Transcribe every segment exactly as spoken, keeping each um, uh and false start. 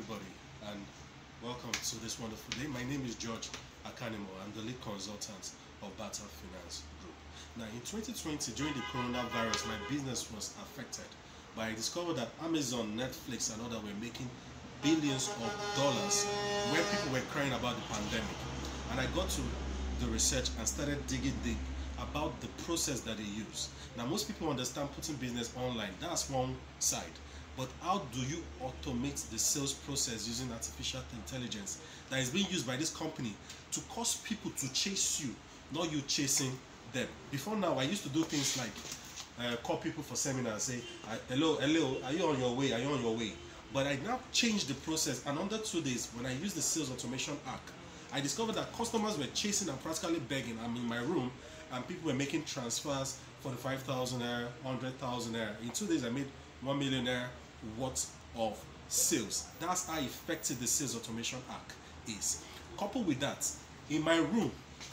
everybody, and welcome to this wonderful day. My name is George Akanimo. I'm the lead consultant of Bata Finance Group. Now, in twenty twenty, during the coronavirus, my business was affected, but I discovered that Amazon, Netflix, and others were making billions of dollars where people were crying about the pandemic. And I got to the research and started digging deep about the process that they use. Now, most people understand putting business online. That's one side. But how do you automate the sales process using artificial intelligence that is being used by this company to cause people to chase you, not you chasing them? Before now, I used to do things like uh, call people for seminars, say, hello, hello, are you on your way? Are you on your way? But I now changed the process, and under two days, when I used the sales automation hack, I discovered that customers were chasing and practically begging. I'm in my room, and people were making transfers for the five thousand naira, one hundred thousand naira. In two days, I made one million naira worth of sales. That's how effective the sales automation hack is. Coupled with that, in my room,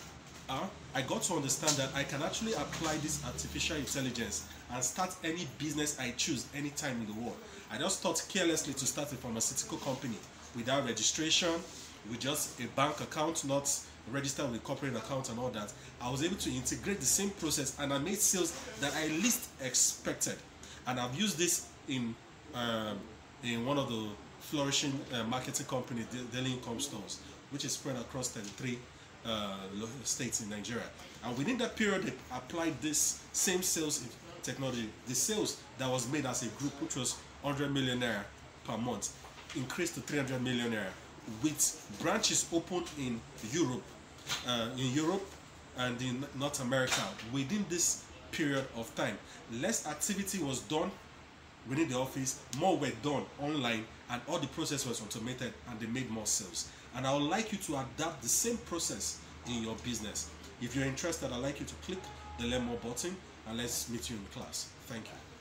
uh, I got to understand that I can actually apply this artificial intelligence and start any business I choose anytime in the world. I just thought carelessly to start a pharmaceutical company without registration, with just a bank account, not registered with a corporate account and all that. I was able to integrate the same process, and I made sales that I least expected. And I've used this in um, in one of the flourishing uh, marketing companies, Daily Income Stores, which is spread across thirty-three uh, states in Nigeria. And within that period, they applied this same sales technology. The sales that was made as a group, which was one hundred million naira per month, increased to three hundred million naira, with branches opened in Europe, uh, in Europe and in North America within this period of time. Less activity was done within the office, more were done online, and all the process was automated, and they made more sales. And I would like you to adapt the same process in your business. If you're interested, I'd like you to click the Learn More button, and let's meet you in class. Thank you.